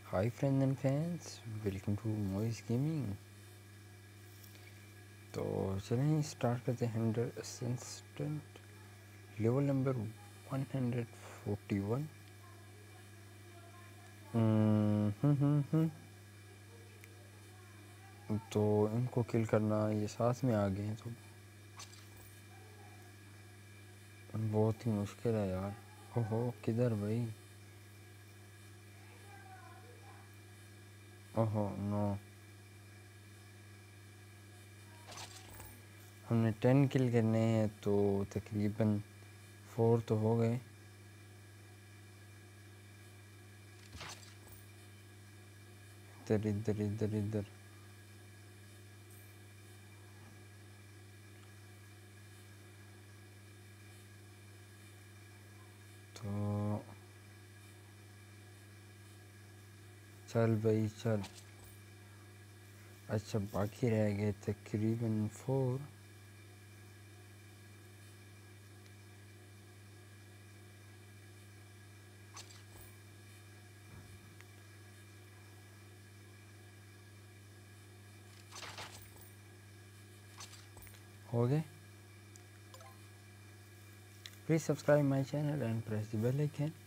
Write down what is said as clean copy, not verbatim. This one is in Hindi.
Hi friends and fans, welcome to Moiz gaming. तो चलें स्टार्ट करते हैं 100 असिस्टेंट लेवल नंबर 141। तो इनको किल करना, ये साथ में आ गए हैं तो बहुत ही मुश्किल है यार। ओहो, किधर भाई? ओहो नो, हमने 10 किल करने हैं तो तकरीबन 4 तो हो गए। इधर इधर इधर इधर। तो चल भाई चल। अच्छा, बाकी रह गए तकरीबन 4। हो गए। Please subscribe my channel and press the bell icon.